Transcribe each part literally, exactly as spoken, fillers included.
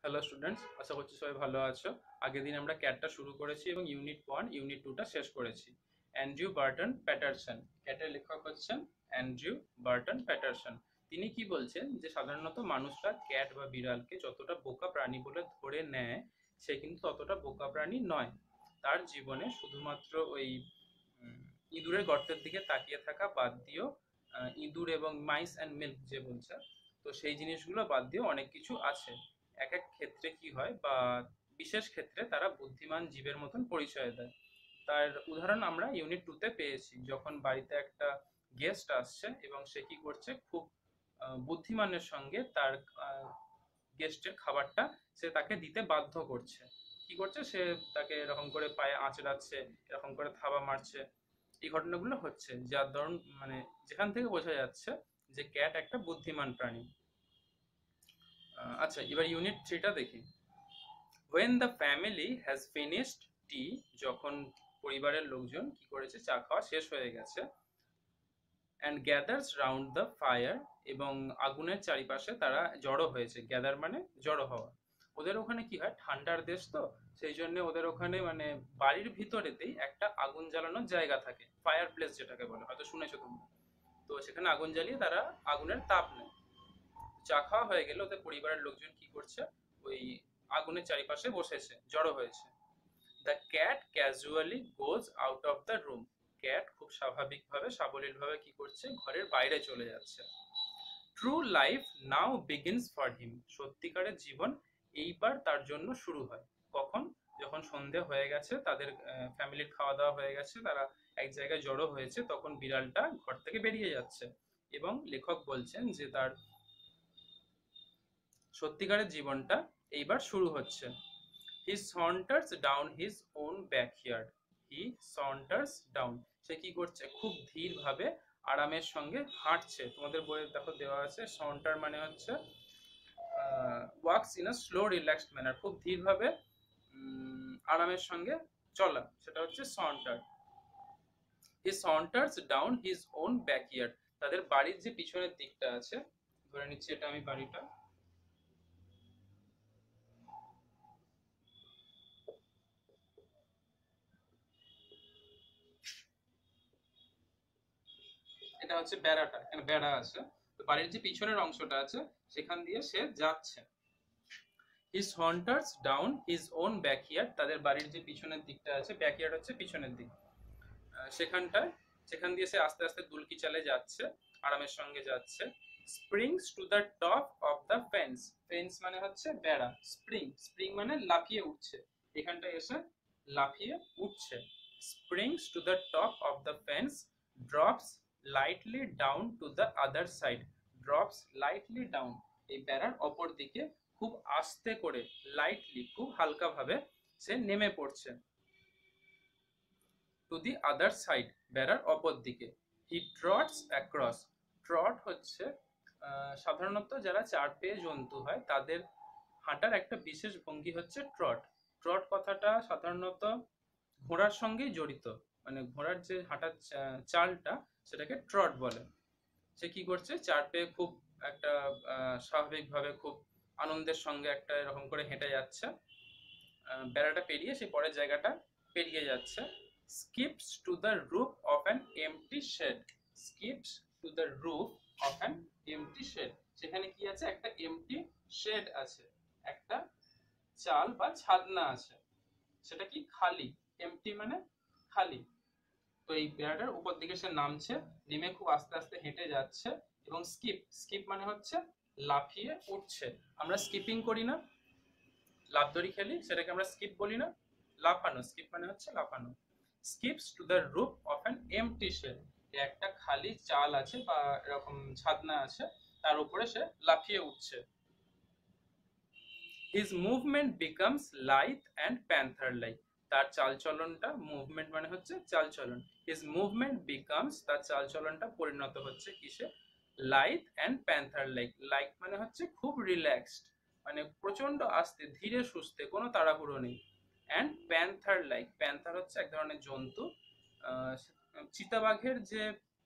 Hello students, আশা করছি সবাই ভালো আছো। আগের দিন আমরা ক্যাটটা শুরু করেছি এবং ইউনিট ওয়ান ইউনিট টুটা শেষ করেছি। অ্যান্ড্রিউ বার্টন প্যাটারসন, ক্যাটের লেখক হচ্ছেন অ্যান্ড্রিউ বার্টন প্যাটারসন। তিনি কি বলছেন যে সাধারণত মানুষরা ক্যাট বা বিড়ালকে যতটা বোকা প্রাণী বলে ধরে নেয়, সে কিন্তু ততটা বোকা প্রাণী নয়। তার জীবনে শুধুমাত্র ওই উম, ইঁদুরের গর্তের দিকে তাকিয়ে থাকা বাদ দিয়েও, আহ, ইঁদুর এবং মাইস অ্যান্ড মিল্ক যে বলছে, তো সেই জিনিসগুলো বাদ দিয়েও অনেক কিছু আছে। এক এক ক্ষেত্রে কি হয় বা বিশেষ ক্ষেত্রে তারা বুদ্ধিমান জীবের মতন পরিচয় দেয়। তার উদাহরণ আমরা ইউনিট টুতে পেয়েছি, যখন বাড়িতে একটা গেস্ট আসছে এবং সে কি করছে, খুব আহ, বুদ্ধিমানের সঙ্গে তার গেস্টের খাবারটা সে তাকে দিতে বাধ্য করছে। কি করছে, সে তাকে এরকম করে পায়ে আঁচড়াচ্ছে, এরকম করে থাবা মারছে। এই ঘটনাগুলো হচ্ছে, যার ধরুন মানে যেখান থেকে বোঝা যাচ্ছে যে ক্যাট একটা বুদ্ধিমান প্রাণী। আহ, আচ্ছা, এবার ইউনিট থ্রিটা দেখি। when the family has finished tea, যখন পরিবারের লোকজন কি করেছে, চা খাওয়া শেষ হয়ে গেছে, and gathers round the fire, এবং আগুনের চারিপাশে তারা জড়ো হয়েছে। গ্যাদার মানে জড়ো হওয়া। ওদের ওখানে কি হয়, ঠান্ডার দেশ তো, সেই জন্য ওদের ওখানে মানে বাড়ির ভিতরেতেই একটা আগুন জ্বালানোর জায়গা থাকে, ফায়ার প্লেস যেটাকে বলে, হয়তো শুনেছো তোমরা। তো সেখানে আগুন জ্বালিয়ে তারা আগুনের তাপ নেয়। চা খাওয়া হয়ে গেলে ওদের পরিবারের লোকজন কি করছে, ওই আগুনের চারিপাশে বসেছে, জড়ো হয়েছে। The cat casually goes out of the room, cat খুব স্বাভাবিকভাবে সাবলীলভাবে কি করছে, ঘরের বাইরে চলে যাচ্ছে। True life now begins for him, সত্যিকারের জীবন এইবার তার জন্য শুরু হয়। কখন? যখন সন্ধে হয়ে গেছে, তাদের ফ্যামিলির খাওয়া দাওয়া হয়ে গেছে, তারা এক জায়গায় জড়ো হয়েছে, তখন বিড়ালটা ঘর থেকে বেরিয়ে যাচ্ছে এবং লেখক বলছেন যে তার সত্যিকারের জীবনটা এইবার শুরু হচ্ছে। He saunters down his own backyard, he saunters down, সে কি করছে, খুব ধীরভাবে আরামের সঙ্গে হাঁটছে। তোমাদের বইয়ে দেখো দেওয়া আছে, সন্টার মানে হচ্ছে works in a slow relaxed manner, খুব ধীরভাবে উম, আরামের সঙ্গে চলা, সেটা হচ্ছে saunter. He saunters down his own backyard, তাদের বাড়ির যে পিছনের দিকটা আছে, ধরে নিচ্ছি এটা আমি বাড়িটা, এটা হচ্ছে বেড়াটা, এখানে বেড়া আছে, তো বাড়ির যে পিছনের অংশটা আছে সেখান দিয়ে সে যাচ্ছে। His hunters down his own backyard, তাদের বাড়ির যে পিছনের দিকটা আছে, ব্যাকইয়ার্ড হচ্ছে পিছনের দিক, সেখানটায়, সেখান দিয়ে সে আস্তে আস্তে দুলকি চালে যাচ্ছে, আরামের সঙ্গে যাচ্ছে। Springs to the top of the fence, fence মানে হচ্ছে বেড়া, স্প্রিং, স্প্রিং মানে লাফিয়ে উঠছে, এখানটায় এসে লাফিয়ে উঠছে। Springs to the top of the fence, drops lightly down to the other side, drops lightly down, এই বেড়ার অপর দিকে খুব আস্তে করে, লাইটলি খুব হালকাভাবে সে নেমে পড়ছে। টু দি আদার সাইড, বেড়ার অপর দিকে। হি ট্রটস অ্যাক্রস, ট্রট হচ্ছে সাধারণত যারা চার পেয়ে জন্তু হয় তাদের হাঁটার একটা বিশেষ ভঙ্গি হচ্ছে ট্রট। ট্রট কথাটা সাধারণত ঘোড়ার সঙ্গেই জড়িত, মানে ঘোড়ার যে হাঁটার চালটা সেটাকে ট্রট বলে। সে কি করছে, চার পেয়ে খুব একটা স্বাভাবিকভাবে খুব আনন্দের সঙ্গে একটা এরকম করে হেঁটে যাচ্ছে, বেড়াটা পেরিয়ে সে পরের জায়গাটা পেরিয়ে যাচ্ছে। skips to the roof of an empty shed, skips to the roof of an empty shed, সেখানে কি আছে, একটা এমটি শেড আছে, একটা চাল বা ছাদনা আছে, সেটা কি খালি, এমটি মানে খালি। তো এই বেড়াটার উপর দিকে সে নামছে, নেমে খুব আস্তে আস্তে হেঁটে যাচ্ছে, এবং স্কিপ, স্কিপ মানে হচ্ছে লাফিয়ে উঠছে। আমরা স্কিপিং করি না, লাফ দড়ি খেলি, সেটাকে আমরা স্কিপ বলি না, লাফানো, স্কিপ মানে হচ্ছে লাফানো। Skips to the roof of an empty shed, একটা খালি চাল আছে বা এরকম ছাদনা আছে, তার উপরে সে লাফিয়ে উঠছে। His movement becomes light and panther like, তার চালচলনটা, মুভমেন্ট মানে হচ্ছে চালচলন, হিজ মুভমেন্ট বিকামস, তার চালচলনটা পরিণত হচ্ছে কিসে, light and panther like, like মানে হচ্ছে খুব রিল্যাক্সড, মানে প্রচন্ড আস্তে ধীরে সুস্থে, কোনো তাড়াহুড়ো নেই। অ্যান্ড প্যান্থার লাইক, প্যান্থার হচ্ছে এক ধরনের জন্তু, চিতাবাঘের যে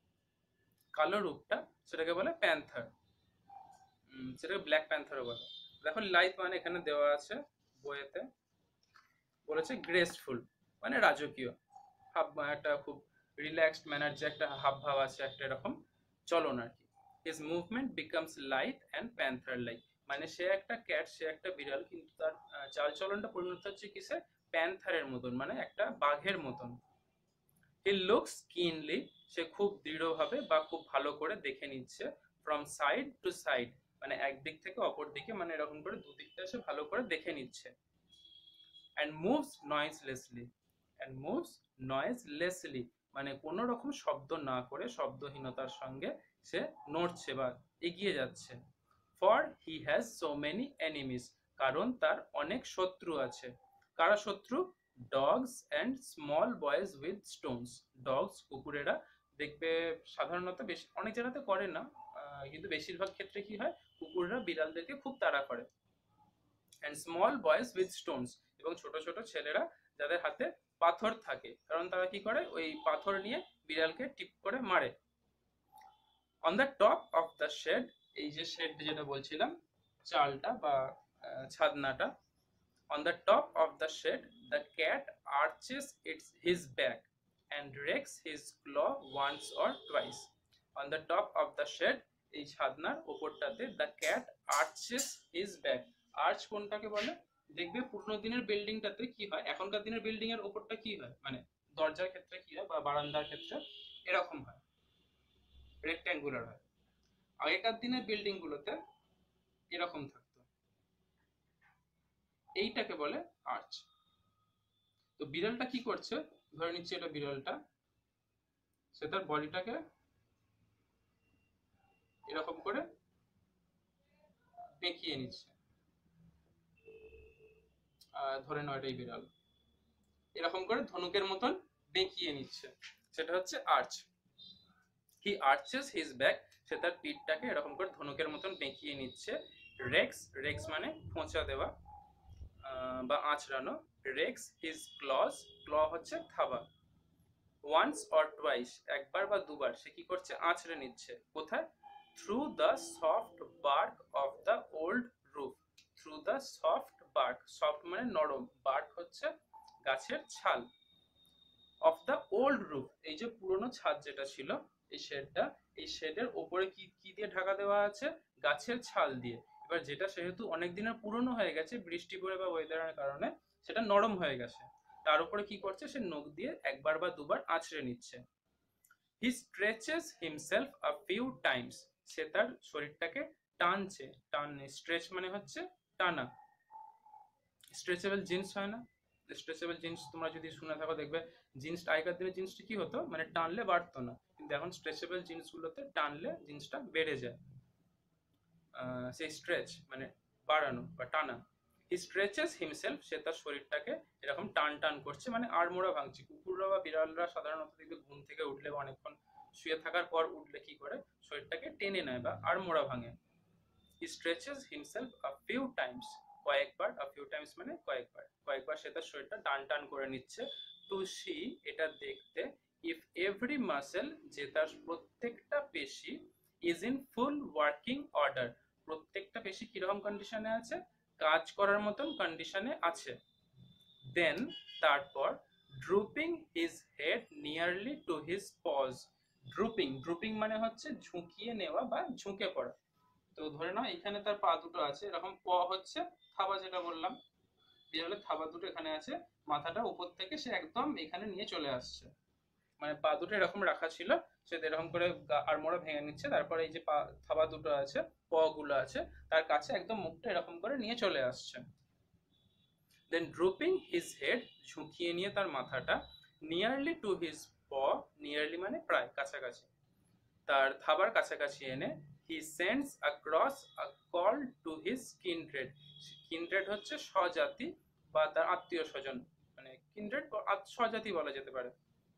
কালো রূপটা সেটাকে বলে প্যান্থার, সেটাকে ব্ল্যাক প্যান্থারও বলে। দেখো লাইট মানে এখানে দেওয়া আছে বইয়েতে, বলেছে গ্রেসফুল মানে রাজকীয়, হাব একটা খুব রিল্যাক্সড ম্যানার, যে একটা হাব ভাব আছে একটা এরকম চলন আর কি। His movement becomes light and panther like, মানে সে একটা ক্যাট, সে একটা বিড়াল, কিন্তু তার চাল চলনটা পরিণত হচ্ছে কিসে, প্যান্থারের মতন মানে একটা বাঘের মতন। হি লুকস কিনলি, সে খুব দৃঢ়ভাবে বা খুব ভালো করে দেখে নিচ্ছে, ফ্রম সাইড টু সাইড মানে একদিক থেকে অপর দিকে, মানে এরকম করে দুদিকটা সে ভালো করে দেখে নিচ্ছে। And moves noiselessly, and moves noiselessly মানে কোনো রকম শব্দ না করে, শব্দহীনতার সঙ্গে সে নড়ছে বা এগিয়ে যাচ্ছে। For he has so many enemies, কারণ তার অনেক শত্রু আছে। কারা শত্রু? Dogs and small boys with stones, dogs কুকুরেরা, দেখবে সাধারণত বেশি অনেক জায়গাতে করে না, কিন্তু বেশিরভাগ ক্ষেত্রে কি হয়, কুকুররা বিড়ালদেরকে খুব তাড়া করে। And small boys with stones, এবং ছোট ছোট ছেলেরা যাদের হাতে পাথর থাকে, কারণ তারা কি করে, ওই পাথর নিয়ে বিড়ালকে টিপ করে মারে। On the top of the shed, এই যে শেড যেটা বলছিলাম, চালটা বা ছাদনাটা, on the top of the shed the cat arches its his back and rakes his claw once or twice. On the top of the shed, এই ছাদনার উপরটাতে the cat arches his back, arch কোনটাকে বলে, দেখবে পুরনো দিনের বিল্ডিংটাতে কি হয়, এখনকার দিনের বিল্ডিং এর উপরটা কি হয়, মানে দরজার ক্ষেত্রে কি হয় বা বারান্দার ক্ষেত্রে এরকম হয়, রেক্ট্যাঙ্গুলার হয়। আগেকার দিনের বিল্ডিং গুলোতে এরকম থাকতো, এইটাকে বলে আর্চ। তো বিড়ালটা কি করছে, ধরে নিচ্ছে এটা বিড়ালটা, সে তার বডিটাকে এরকম করে বেঁকিয়ে নিচ্ছে, ধরে নাও এটাই বিড়াল, এরকম করে ধনুকের মতন বেঁকিয়ে নিচ্ছে, সেটা হচ্ছে arch. He arches his back, সে তার পিঠটাকে এরকম করে ধনুকের মতন বেঁকিয়ে নিচ্ছে। রেক্স, রেক্স মানে খোঁচা দেওয়া বা আঁচড়ানো। রেক্স হিজ ক্লজ, ক্ল হচ্ছে থাবা। ওয়ান্স অর টুয়াইস, একবার বা দুবার সে কি করছে, আঁচড়ে নিচ্ছে। কোথায়? Through the soft bark of the old roof, through the soft bark, soft মানে নরম, বার্ক হচ্ছে গাছের ছাল, অফ দ্য ওল্ড রুফ এই যে পুরনো ছাদ যেটা ছিল এই শেডটা, এই শেডের ওপরে কি কি দিয়ে ঢাকা দেওয়া আছে, গাছের ছাল দিয়ে। এবার যেটা সেহেতু অনেক দিনের পুরনো হয়ে গেছে, বৃষ্টি পড়ে বা ওয়েদারের কারণে সেটা নরম হয়ে গেছে, তার উপরে কি করছে, সে নখ দিয়ে একবার বা দুবার আঁচড়ে নিচ্ছে। He stretches himself a few times, সে তার শরীরটাকে টানছে, টান স্ট্রেচ মানে হচ্ছে টানা। স্ট্রেচেবল জিন্স হয় না, স্ট্রেচেবল জিন্স তোমরা যদি শুনে থাকো দেখবে, জিন্স আগেকার দিনে জিন্সটা কি হতো, মানে টানলে বাড়তো না, কিন্তু এখন স্ট্রেচেবল জিন্সগুলোতে টানলে জিন্সটা বেড়ে যায়, সেই স্ট্রেচ মানে বাড়ানো বা টানা। হি স্ট্রেচেস হিমসেলফ, সে তার শরীরটাকে এরকম টান টান করছে, মানে আড়মোড়া ভাঙছে। কুকুররা বা বিড়ালরা সাধারণত দেখবে ঘুম থেকে উঠলে বা অনেকক্ষণ শুয়ে থাকার পর উঠলে কি করে, শরীরটাকে টেনে নেয় বা আড়মোড়া ভাঙে। He stretches himself a few times, কয়েকবার, আ ফিউ টাইমস মানে কয়েকবার, কয়েকবার সে তার শরীরটা টান টান করে নিচ্ছে। টু সি, এটা দেখতে, ইফ এভরি মাসেল, যে তার প্রত্যেকটা পেশি, is in full working order, প্রত্যেকটা পেশি কিরকম কন্ডিশনে আছে, কাজ করার মতন কন্ডিশনে আছে। দেন, তারপর, drooping his head nearly to his paws, drooping, drooping মানে হচ্ছে ঝুঁকিয়ে নেওয়া বা ঝুঁকে পড়া। তো ধরে নাও এখানে তার পা দুটো আছে, এরকম প হচ্ছে থাবা, যেটা বললাম বিড়ালের থাবা দুটো এখানে আছে, মাথাটা উপর থেকে সে একদম এখানে নিয়ে চলে আসছে, মানে পা দুটো এরকম রাখা ছিল, সে এরকম করে আড়মোড়া ভেঙে নিচ্ছে, তারপরে এই যে পা থাবা দুটো আছে, প গুলো আছে, তার কাছে একদম মুখটা এরকম করে নিয়ে চলে আসছে। দেন ড্রুপিং হিজ হেড, ঝুঁকিয়ে নিয়ে তার মাথাটা, nearly to his paw, nearly মানে প্রায় কাছাকাছি, তার থাবার কাছাকাছি এনে, he sends across a call to his kindred, kindred হচ্ছে স্বজাতি বা তার আত্মীয় স্বজন, মানে কিনড্রেড স্বজাতি বলা যেতে পারে,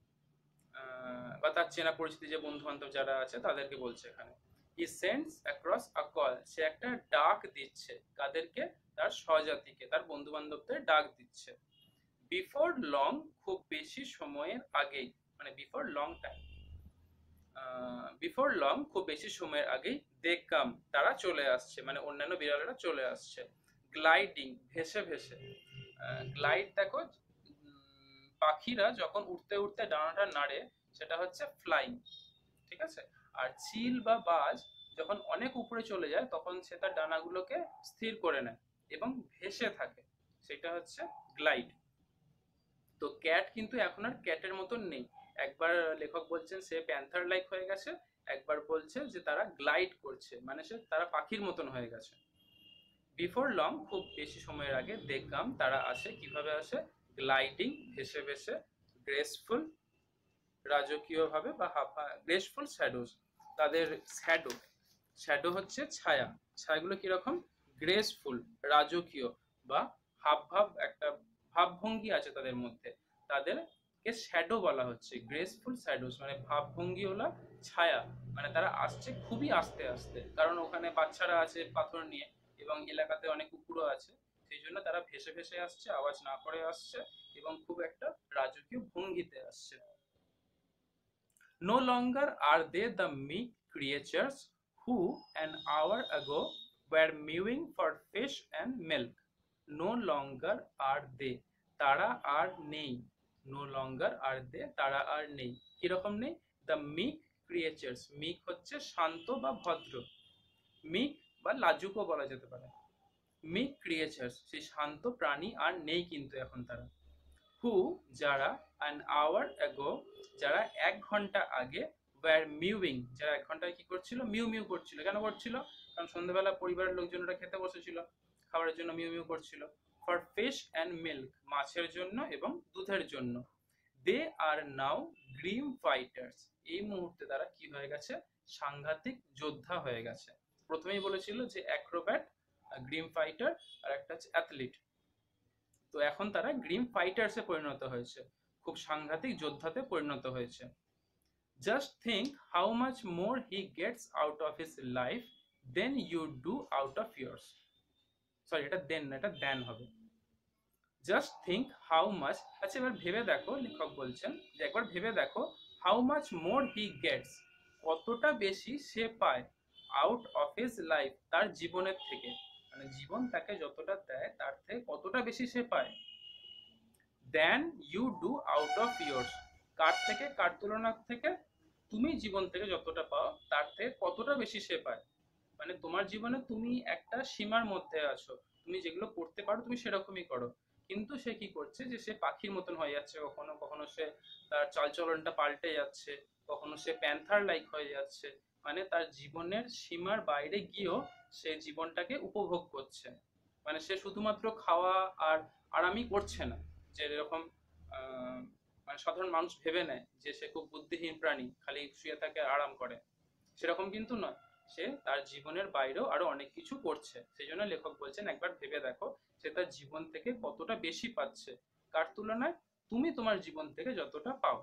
বা তার চেনা পরিচিতি যে বন্ধু বান্ধব যারা আছে তাদেরকে বলছে এখানে। He sends across a call, সে একটা ডাক দিচ্ছে, কাদেরকে, তার স্বজাতিকে, তার বন্ধু বান্ধবদের ডাক দিচ্ছে। বিফোর লং, খুব বেশি সময়ের আগেই, মানে before long time. Before long, খুব বেশি সময়ের আগেই, দে কাম, তারা চলে আসছে, মানে অন্যান্য বিড়ালেরা চলে আসছে। গ্লাইডিং, ভেসে ভেসে। গ্লাইড দেখো, উম, পাখিরা যখন উঠতে উঠতে ডানাটা নাড়ে সেটা হচ্ছে ফ্লাইং, ঠিক আছে। আর চিল বা বাজ যখন অনেক উপরে চলে যায় তখন সে তার ডানাগুলোকে স্থির করে নেয় এবং ভেসে থাকে, সেটা হচ্ছে গ্লাইড। তো ক্যাট কিন্তু এখন আর ক্যাটের মতন নেই। একবার লেখক বলছেন সে প্যান্থার লাইক হয়ে গেছে, একবার বলছে যে তারা গ্লাইড করছে, মানে সে তারা পাখির মতন হয়ে গেছে। বিফোর লং, খুব বেশি সময়ের আগে, দে কাম, তারা আসে, কিভাবে আসে? গ্লাইডিং, ভেসে ভেসে। গ্রেসফুল, রাজকীয়ভাবে বা গ্রেসফুল শ্যাডোজ, তাদের শ্যাডো, শ্যাডো হচ্ছে ছায়া, ছায়াগুলো কিরকম? গ্রেসফুল, রাজকীয় বা হাবভাব, একটা ভাবভঙ্গি আছে তাদের মধ্যে, তাদেরকে শ্যাডো বলা হচ্ছে। গ্রেসফুল শ্যাডোজ মানে ভাবভঙ্গি হলো ছায়া, মানে তারা আসছে খুবই আস্তে আস্তে, কারণ ওখানে বাচ্চারা আছে পাথর নিয়ে এবং এলাকাতে অনেক কুকুরও আছে, সেই জন্য তারা ভেসে ভেসে আসছে, আওয়াজ না করে আসছে এবং খুব একটা রাজকীয় ভঙ্গিতে আসছে। No longer are they the meek creatures who an hour ago were mewing for fish and milk. No longer are they, তারা আর নেই। No longer are they, তারা আর নেই। কিরকম নেই? The meek creatures, meek হচ্ছে শান্ত বা ভদ্র, meek বা লাজুকও বলা যেতে পারে। meek creatures, সেই শান্ত প্রাণী আর নেই কিন্তু এখন তারা। হু, যারা, an hour ago, যারা এক ঘন্টা আগে, were mewing, যারা এক ঘন্টায় কি করছিল? মিউ মিউ করছিল। কেন করছিল? কারণ সন্ধ্যাবেলা পরিবারের লোকজনরা খেতে বসেছিল, খাবারের জন্য মিউ মিউ করছিল। ফর ফিশ অ্যান্ড মিল্ক, মাছের জন্য এবং দুধের জন্য। দে আর নাও গ্রিম ফাইটার্স, এই মুহূর্তে তারা কি হয়ে গেছে? সাংঘাতিক যোদ্ধা হয়ে গেছে। প্রথমেই বলেছিল যে অ্যাক্রোব্যাট, গ্রিম ফাইটার, আর একটা হচ্ছে অ্যাথলিট। তো এখন তারা গ্রিম ফাইটার্সে পরিণত হয়েছে, খুব সাংঘাতিক যোদ্ধাতে পরিণত হয়েছে। Just think how much more he gets out of his life then you do out of years. Sorry, এটা দেন না, এটা দেন হবে। জাস্ট থিঙ্ক হাউ মাচ, আচ্ছা এবার ভেবে দেখো, লেখক বলছেন যে একবার ভেবে দেখো, how much more he gets, কতটা বেশি সে পায়, আউট অফ হিজ লাইফ, তার জীবনের থেকে, মানে জীবন তাকে যতটা দেয় তার থেকে কতটা বেশি সে পায়। Then you do out of years, কার থেকে? কার তুলনা থেকে? তুমি জীবন থেকে যতটা পাও তার থেকে কতটা বেশি সে পায়, মানে তোমার জীবনে তুমি একটা সীমার মধ্যে আছো, তুমি যেগুলো করতে পারো তুমি সেরকমই করো, কিন্তু সে কি করছে যে সে পাখির মতন হয়ে যাচ্ছে, কখনো কখনো সে তার চালচলনটা পাল্টে যাচ্ছে, কখনো সে প্যান্থার লাইক হয়ে যাচ্ছে, মানে তার জীবনের সীমার বাইরে গিয়েও সে জীবনটাকে উপভোগ করছে, মানে সে শুধুমাত্র খাওয়া আর আরামই করছে না, যে এরকম মানে সাধারণ মানুষ ভেবে নেয় যে সে খুব বুদ্ধিহীন প্রাণী, খালি শুয়ে থাকে আরাম করে, সেরকম কিন্তু নয়, সে তার জীবনের বাইরেও আরো অনেক কিছু করছে। সেই জন্য লেখক বলছেন একবার ভেবে দেখো সে তার জীবন থেকে কতটা বেশি পাচ্ছে, কার তুলনায়? তুমি তোমার জীবন থেকে যতটা পাও।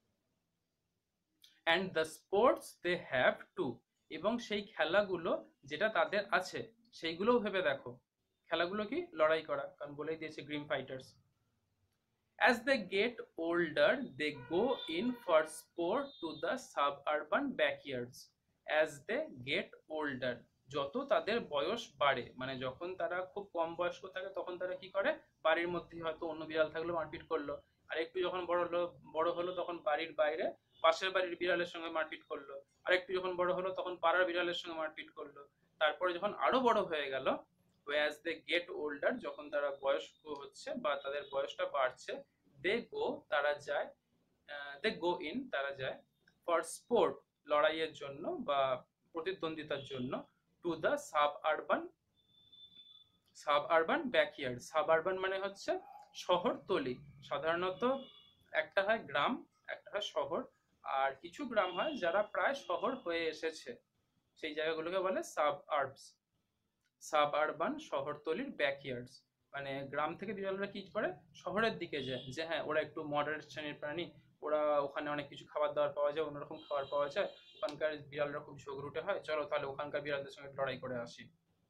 And the sports they have too, এবং সেই খেলাগুলো যেটা তাদের আছে সেইগুলোও ভেবে দেখো। খেলাগুলো কি? লড়াই করা, কারণ বলেই দিয়েছে grim fighters. As they get older, they go in for sport to the suburban backyards. As they get older, যত তাদের বয়স বাড়ে, মানে যখন তারা খুব কম বয়স্ক থাকে তখন তারা কি করে? বাড়ির মধ্যে হয়তো অন্য বিড়াল থাকলে মারপিট করলো, আর একটু যখন বড় হলো বড় হলো তখন বাড়ির বাইরে পাশের বাড়ির বিড়ালের সঙ্গে মারপিট করলো, আর একটু যখন বড় হলো তখন পাড়ার বিড়ালের সঙ্গে মারপিট করলো, তারপরে যখন আরো বড় হয়ে গেল, as they get older, যখন তারা বয়স্ক হচ্ছে বা তাদের বয়সটা বাড়ছে, দে গো, তারা যায়, দে গো ইন, তারা যায়, ফর স্পোর্ট, লড়াইয়ের জন্য বা প্রতিদ্বন্দ্বিতার জন্য, to the suburban, suburban backyard. Suburban মানে হচ্ছে শহরতলি, সাধারণত একটা হয় গ্রাম, একটা হয় শহর, আর কিছু গ্রাম হয় যারা প্রায় শহর হয়ে এসেছে, সেই জায়গাগুলোকে বলে সাব আরবস। সাব আরবান, শহরতলির ব্যাকইয়ার্ডস, মানে গ্রাম থেকে বিড়ালরা কি করে? শহরের দিকে যায়, যে হ্যাঁ ওরা একটু মডারেট শ্রেণীর প্রাণী, ওরা ওখানে অনেক কিছু খাবার দাবার পাওয়া যায়, অন্যরকম খাবার পাওয়া যায়, ওখানকার বিড়ালরা খুব ঝগড়ুটে হয়, চলো তাহলে ওখানকার বিড়ালদের সঙ্গে লড়াই করে আসি,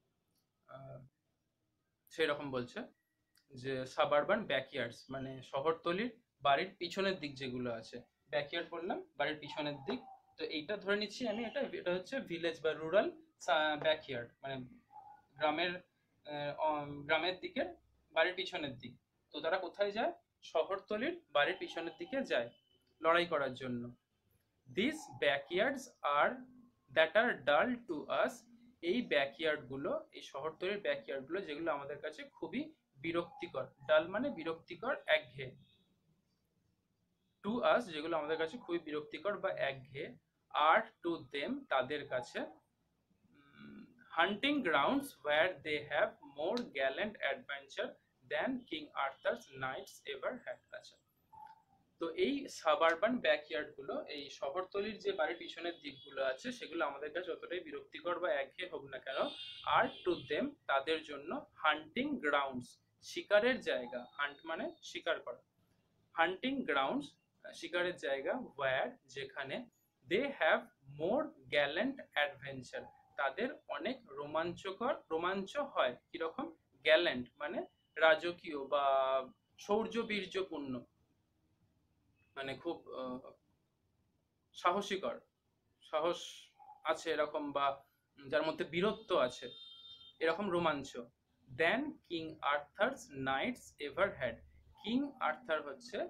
সেই রকম বলছে। যে সাবারবান ব্যাকইয়ার্ডস মানে শহরতলির বাড়ির পিছনের দিক যেগুলো আছে, ব্যাকইয়ার্ড বললাম বাড়ির পিছনের দিক, তো এইটা ধরে নিচ্ছি আমি, এটা এটা হচ্ছে ভিলেজ বা রুরাল ব্যাকইয়ার্ড, মানে গ্রামের গ্রামের দিকের বাড়ির পিছনের দিক। তো তারা কোথায় যায়? শহরতলির বাড়ির পিছনের দিকে যায় লড়াই করার জন্য। দিস ব্যাকইয়ার্ডস আর দ্যাট আর ডাল টু আস, এই ব্যাকইয়ার্ডগুলো, এই শহরতলির ব্যাকইয়ার্ডগুলো যেগুলো আমাদের কাছে খুবই বিরক্তিকর, ডাল মানে বিরক্তিকর, একঘেয়ে, টু আস যেগুলো আমাদের কাছে খুবই বিরক্তিকর বা একঘেয়ে, আর টু দেম তাদের কাছে, hunting grounds where they have more gallant adventure than King Arthur's knights ever had. আচ্ছা, তো এই সাবারবান ব্যাকইয়ার্ড গুলো, এই শহরতলির যে বাড়ির পিছনের দিকগুলো আছে, সেগুলো আমাদের কাছে যতটাই বিরক্তিকর বা একঘেয়ে হোক না কেন, আর টু দেম তাদের জন্য, হান্টিং গ্রাউন্ডস শিকারের জায়গা, হান্ট মানে শিকার করা, হান্টিং গ্রাউন্ডস শিকারের জায়গা, ওয়্যার যেখানে, they have more gallant adventure তাদের অনেক রোমাঞ্চকর রোমাঞ্চ হয়। কিরকম? গ্যালেন্ট মানে রাজকীয় বা শৌর্য বীর্যপূর্ণ, মানে খুব সাহসীকর, সাহস আছে এরকম, বা যার মধ্যে বীরত্ব আছে, এরকম রোমাঞ্চ। Then King Arthur's knights ever had, King Arthur হচ্ছে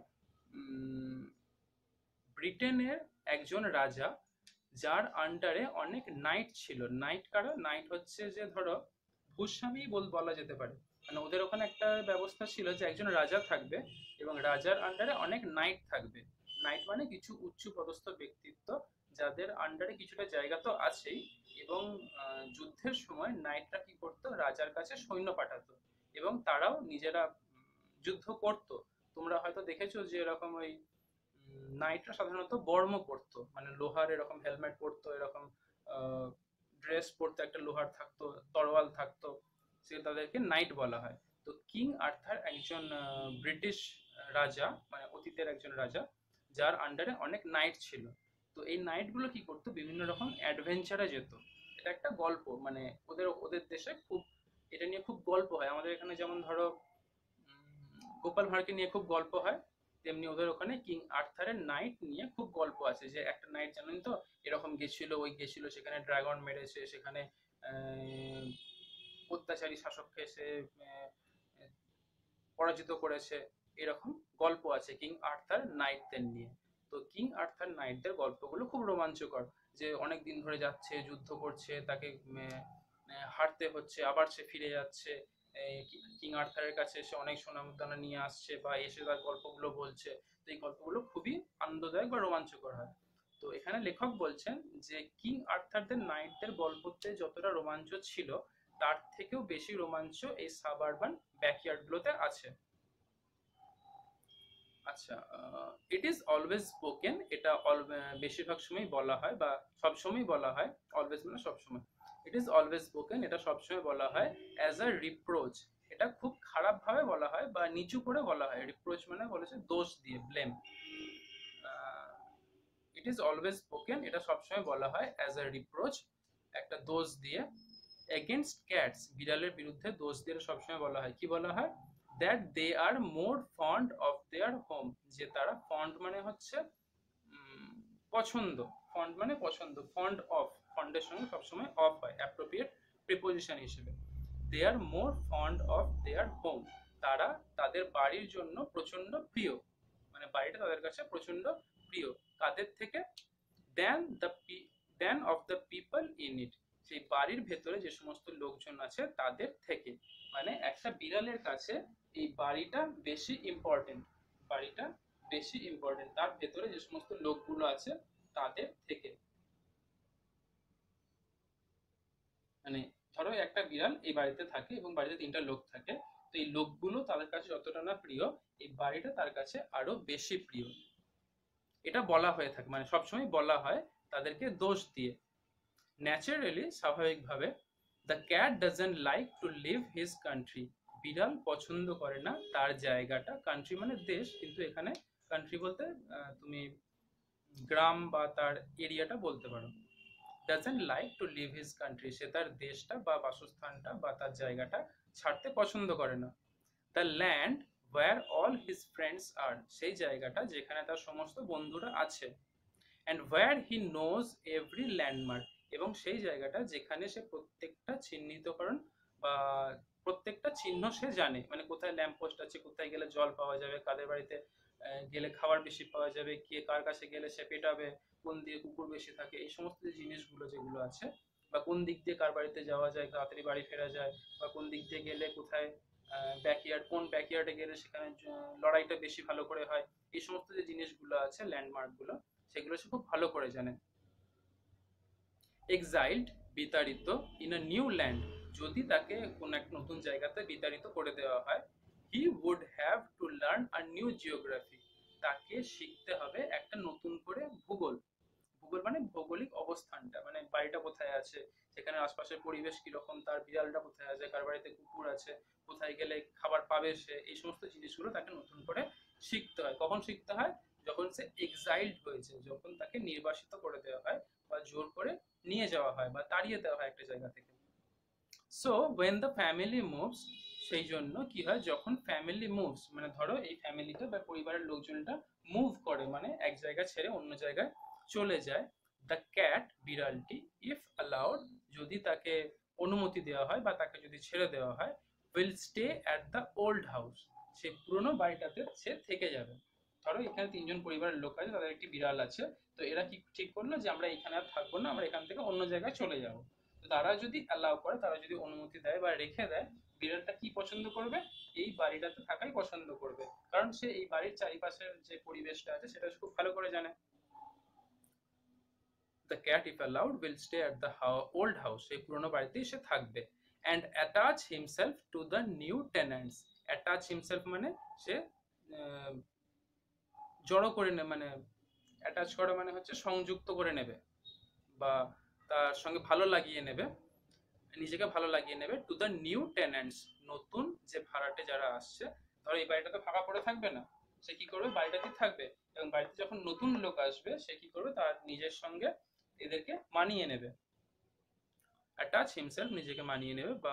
ব্রিটেনের একজন রাজা, যার আন্ডারে অনেক নাইট ছিল। নাইট কারা? নাইট হচ্ছে যে ধরো ভূস্বামী বলা যেতে পারে, মানে ওদের ওখানে একটা ব্যবস্থা ছিল যে একজন রাজা থাকবে এবং রাজার আন্ডারে অনেক নাইট থাকবে। নাইট মানে কিছু উচ্চ পদস্থ ব্যক্তিত্ব, যাদের আন্ডারে কিছুটা জায়গা তো আছেই, এবং যুদ্ধের সময় নাইটরা কি করতো? রাজার কাছে সৈন্য পাঠাতো এবং তারাও নিজেরা যুদ্ধ করতো। তোমরা হয়তো দেখেছো যে এরকম ওই নাইটরা সাধারণত বর্ম পরতো, মানে লোহার এরকম হেলমেট পরতো, এরকম ড্রেস পরতো, একটা লোহার থাকতো, তরোয়াল থাকতো, সে তাদেরকে নাইট বলা হয়। তো কিং আর্থার একজন ব্রিটিশ রাজা, মানে অতীতের একজন রাজা, যার আন্ডারে অনেক নাইট ছিল। তো এই নাইটগুলো কি করতো? বিভিন্ন রকম অ্যাডভেঞ্চারে যেত। এটা একটা গল্প, মানে ওদের ওদের দেশে খুব এটা নিয়ে খুব গল্প হয়। আমাদের এখানে যেমন ধরো গোপাল ভাঁড়কে নিয়ে খুব গল্প হয়, তেমনি ওদের ওখানে কিং আর্থারের নাইট নিয়ে খুব গল্প আছে, যে একটা নাইট জানেন তো এরকম গেছিল, ওই গেছিল, সেখানে ড্রাগন মেরেছে, সেখানে অত্যাচারী শাসককে সে পরাজিত করেছে, এরকম গল্প আছে কিং আর্থার নাইটদের নিয়ে। তো কিং আর্থার নাইটদের গল্পগুলো খুব রোমাঞ্চকর, যে অনেক দিন ধরে যাচ্ছে, যুদ্ধ করছে, তাকে হারতে হচ্ছে, আবার সে ফিরে যাচ্ছে, কিং আর্থারের কাছে এসে অনেক সুনামদানা নিয়ে আসছে, বা এসে তার গল্পগুলো বলছে। তো এই গল্পগুলো খুবই আনন্দদায়ক বা রোমাঞ্চকর হয়। তো এখানে লেখক বলছেন যে কিং আর্থারদের নাইটদের গল্পতে যতটা রোমাঞ্চ ছিল, তার থেকেও বেশি রোমাঞ্চ এই সাবারবান ব্যাকইয়ার্ডগুলোতে আছে। আচ্ছা, ইট ইজ অলওয়েজ স্পোকেন, এটা বেশিরভাগ সময় বলা হয় বা সব সময় বলা হয়, অলওয়েজ মানে সব সময়, ইট ইজ অলওয়েজ স্পোকেন এটা সবসময় বলা হয় অ্যাজ আ রিপ্রোচ, এটা খুব খারাপ ভাবে বলা হয় বা নিচু করে বলা হয়। রিপ্রোচ মানে বলেছে দোষ দিয়ে, blame. It is always spoken এটা সবসময় বলা হয় অ্যাজ আ রিপ্রোচ, একটা দোষ দিয়ে। এগেনস্ট ক্যাটস, বিড়ালের বিরুদ্ধে দোষ দিয়ে সবসময় বলা হয়, কি বলা হয়? That they are more fond of their home, যে তারা, ফন্ড মানে হচ্ছে পছন্দ, ফন্ড মানে পছন্দ, ফন্ড অফ, ফন্ডের সঙ্গে সবসময় অফ হয় অ্যাপ্রোপ্রিয়েট প্রিপোজিশন হিসেবে। They are more fond of their home, তারা তাদের বাড়ির জন্য প্রচন্ড প্রিয়, মানে বাড়িটা তাদের কাছে প্রচন্ড প্রিয়, কাদের থেকে? Then the den of the people in it, সেই বাড়ির ভেতরে যে সমস্ত লোকজন আছে তাদের থেকে, মানে একটা বিড়ালের কাছে এই বাড়িটা বেশি ইম্পর্টেন্ট, বাড়িটা বেশি ইম্পর্টেন্ট তার ভেতরে যে সমস্ত লোকগুলো আছে তাদের থেকে। মানে ধরো একটা বিড়াল এই বাড়িতে থাকে এবং বাড়িতে তিনটা লোক থাকে, তো এই লোকগুলো তাদের কাছে যতটা না প্রিয়, এই বাড়িটা তার কাছে আরো বেশি প্রিয়, এটা বলা হয়ে থাকে, মানে সবসময় বলা হয় তাদেরকে দোষ দিয়ে। ন্যাচারালি, স্বাভাবিকভাবে, the cat doesn't like to leave his country, বিড়াল পছন্দ করে না তার জায়গাটা, কান্ট্রি মানে দেশ, কিন্তু এখানে কান্ট্রি বলতে তুমি গ্রাম বা তার এরিয়াটা বলতে পারো। Doesn't like to leave his country, সে তার দেশটা বা বাসস্থানটা বা তার জায়গাটা ছাড়তে পছন্দ করে না। The land where all his friends are, সেই জায়গাটা যেখানে তার সমস্ত বন্ধুরা আছে। And where he knows every landmark, এবং সেই জায়গাটা যেখানে সে প্রত্যেকটা চিহ্নিতকরণ বা প্রত্যেকটা চিহ্ন সে জানে, মানে কোথায় ল্যাম্পপোস্ট আছে, কোথায় গেলে জল পাওয়া যাবে, কাদের বাড়িতে গেলে খাবার বেশি পাওয়া যাবে, কে কার কাছে গেলে সে পেটাবে, কোন দিয়ে কুকুর বেশি থাকে, এই সমস্ত যে জিনিসগুলো যেগুলো আছে, বা কোন দিক দিয়ে কার বাড়িতে যাওয়া যায়, তাড়াতাড়ি বাড়ি ফেরা যায়, বা কোন দিক দিয়ে গেলে কোথায় ব্যাকইয়ার্ড, কোন ব্যাকইয়ার্ডে গেলে সেখানে লড়াইটা বেশি ভালো করে হয়, এই সমস্ত যে জিনিসগুলো আছে ল্যান্ডমার্কগুলো, সেগুলো সে খুব ভালো করে জানে। এক্সাইলড, বিতাড়িত, ইন আ নিউ ল্যান্ড, যদি তাকে কোন এক নতুন জায়গাতে বিতাড়িত করে দেওয়া হয়, he would have to learn a new geography, তাকে শিখতে হবে একটা নতুন করে ভূগোল। ভূগোল মানে ভৌগোলিক অবস্থানটা, মানে বাড়িটা কোথায় আছে, সেখানে আশপাশের পরিবেশ কিরকম, তার বিড়ালটা কোথায় আছে, কার বাড়িতে কুকুর আছে, কোথায় গেলে খাবার পাবে সে, এই সমস্ত জিনিসগুলো তাকে নতুন করে শিখতে হয়। কখন শিখতে হয়? যখন সে এক্সাইলড হয়েছে, যখন তাকে নির্বাসিত করে দেওয়া হয় বা জোর করে নিয়ে যাওয়া হয় বা তাড়িয়ে দেওয়া হয় একটা জায়গা থেকে। So when the family moves, সেই জন্য কি হয়, যখন ফ্যামিলি মুভস, মানে ধরো এই ফ্যামিলিটা বা পরিবারের লোকজনটা মুভ করে, মানে এক জায়গা ছেড়ে অন্য জায়গায় চলে যায়, দ্য ক্যাট, বিড়ালটি, ইফ অ্যালাউড, যদি তাকে অনুমতি দেওয়া হয় বা তাকে যদি ছেড়ে দেওয়া হয়, will stay at the old house, সে পুরনো বাড়িটাতে সে থেকে যাবে। ধরো এখানে তিনজন পরিবারের লোক আছে, তাদের একটি বিড়াল আছে, তো এরা কি ঠিক করলো যে আমরা এখানে আর থাকবো না, আমরা এখান থেকে অন্য জায়গায় চলে যাবো। তারা যদি অ্যালাউ করে, তারা যদি অনুমতি দেয় বা রেখে দেয়, বিড়ালটা কি পছন্দ করবে? এই বাড়িটাতে থাকাই পছন্দ করবে, কারণ সে এই বাড়ির চারিপাশের যে পরিবেশটা আছে সেটা খুব ভালো করে জানে। The cat, if allowed, will stay at the old house, সেই পুরনো বাড়িতেই সে থাকবে। And attach himself to the new tenants, attach himself মানে সে জড়ো করে নেবে, মানে অ্যাটাচ করা মানে হচ্ছে সংযুক্ত করে নেবে বা তার সঙ্গে ভালো লাগিয়ে নেবে, নিজেকে ভালো লাগিয়ে নেবে, টু দ্য নিউ টেন্যান্টস, নতুন যে ভাড়াটে যারা আসছে। ধরো এই বাড়িটা তো ফাঁকা পড়ে থাকবে না, সে কি করবে, বাড়িটাতে থাকবে, এবং বাড়িতে যখন নতুন লোক আসবে সে কি করবে, তার নিজের সঙ্গে এদেরকে মানিয়ে নেবে। অ্যাটাচ হিমসেলফ, নিজেকে মানিয়ে নেবে বা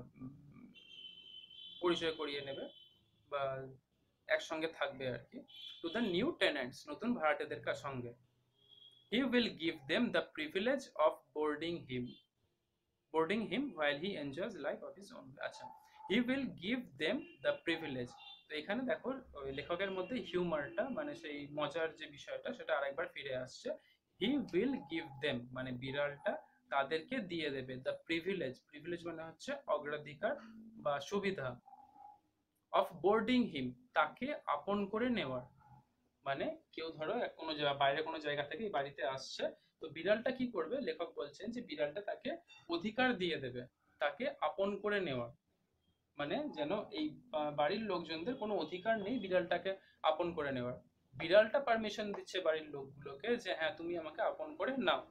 পরিচয় করিয়ে নেবে বা একসঙ্গে থাকবে আর কি, টু দ্য নিউ টেন্যান্টস, নতুন ভাড়াটেদের সঙ্গে। He will give them the privilege of boarding him, boarding him while he enjoys life of his own, আচ্ছা, he will give them the privilege, তো এখানে দেখো লেখকের মধ্যে হিউমারটা, মানে সেই মজার যে বিষয়টা সেটা আরেকবার ফিরে আসছে। he will give them মানে বিড়ালটা তাদেরকে দিয়ে দেবে, the privilege, privilege মানে হচ্ছে অগ্রাধিকার বা সুবিধা, of boarding him তাকে আপন করে নেওয়ার, মানে কেউ ধরো কোনো বাইরে কোনো জায়গা থেকে বাড়িতে আসছে, তো বিড়ালটা কি করবে, লেখক বলছেন যে বিড়ালটা তাকে অধিকার দিয়ে দেবে তাকে আপন করে নেওয়ার, মানে যেন এই বাড়ির লোকজনদের কোনো অধিকার নেই বিড়ালটাকে আপন করে নেওয়ার, বিড়ালটা পারমিশন দিচ্ছে বাড়ির লোকগুলোকে যে হ্যাঁ তুমি আমাকে আপন করে নাও।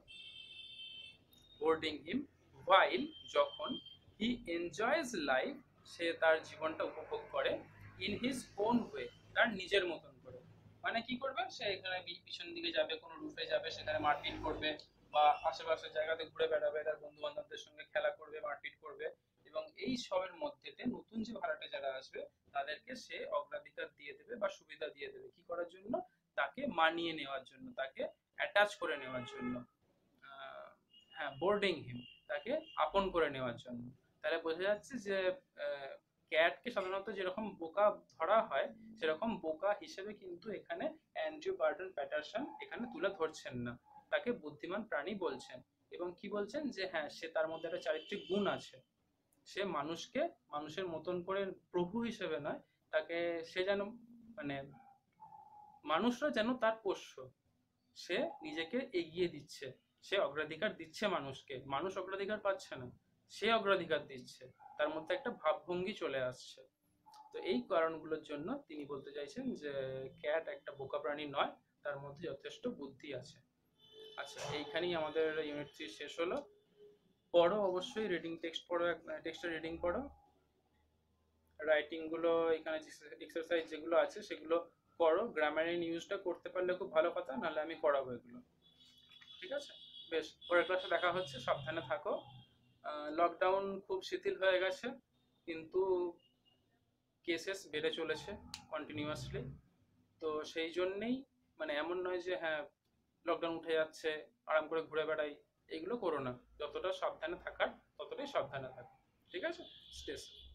বোর্ডিং হিম, while, যখন, হি এনজয়স লাইফ, সে তার জীবনটা উপভোগ করে, ইন হিজ ওন ওয়ে, তার নিজের মতন করে, মানে কি করবে, সে এখানে পিছন দিকে যাবে, কোনো রুফে যাবে, সেখানে মারপিট করবে বা আশেপাশের জায়গাতে ঘুরে বেড়াবে, তার বন্ধু বান্ধবদের সঙ্গে খেলা করবে, মারপিট করবে, এবং এই সবের মধ্যেতে নতুন যে ভাড়াটে যারা আসবে তাদেরকে সে অগ্রাধিকার দিয়ে দেবে বা সুবিধা দিয়ে দেবে, কি করার জন্য, তাকে মানিয়ে নেওয়ার জন্য, তাকে অ্যাটাচ করে নেওয়ার জন্য, হ্যাঁ বোর্ডিং হিম, তাকে আপন করে নেওয়ার জন্য। তাহলে বোঝা যাচ্ছে যে ক্যাটকে সাধারণত যেরকম বোকা ধরা হয় সেরকম বোকা হিসেবে কিন্তু এখানে অ্যান্ড্রু বার্টন প্যাটারসন এখানে তুলে ধরছেন না, তাকে বুদ্ধিমান প্রাণী বলছেন, এবং কি বলছেন যে হ্যাঁ সে তার মধ্যে একটা চারিত্রিক গুণ আছে, সে মানুষকে মানুষের মতন করে প্রভু হিসেবে নয়, তাকে সে যেন মানে মানুষরা যেন তার পোষ্য, সে নিজেকে এগিয়ে দিচ্ছে, সে অগ্রাধিকার দিচ্ছে মানুষকে, মানুষ অগ্রাধিকার পাচ্ছে না, সে অগ্রাধিকার দিচ্ছে, তার মধ্যে একটা ভাবভঙ্গি চলে আসছে। তো এই কারণগুলোর জন্য তিনি বলতে চাইছেন যে ক্যাট একটা বোকা প্রাণী নয়, তার মধ্যে যথেষ্ট বুদ্ধি আছে। আচ্ছা, এইখানেই আমাদের ইউনিট থ্রি শেষ হলো। পড়ো অবশ্যই, রিডিং টেক্সট পড়ো, টেক্সটের রিডিং পড়ো, রাইটিং গুলো এখানে এক্সারসাইজ যেগুলো আছে সেগুলো করো, গ্রামারের নিউজটা করতে পারলে খুব ভালো কথা, নাহলে আমি করাবো এগুলো, ঠিক আছে? বেশ, পরের ক্লাসে দেখা হচ্ছে, সাবধানে থাকো। লকডাউন খুব শিথিল হয়ে গেছে, কিন্তু কেসেস বেড়ে চলেছে কন্টিনিউয়াসলি, তো সেই জন্যেই মানে এমন নয় যে হ্যাঁ লকডাউন উঠে যাচ্ছে, আরাম করে ঘুরে বেড়াই, এগুলো করো না। যতটা সাবধানে থাকার ততটাই সাবধানে থাকো। ঠিক আছে? Stay safe.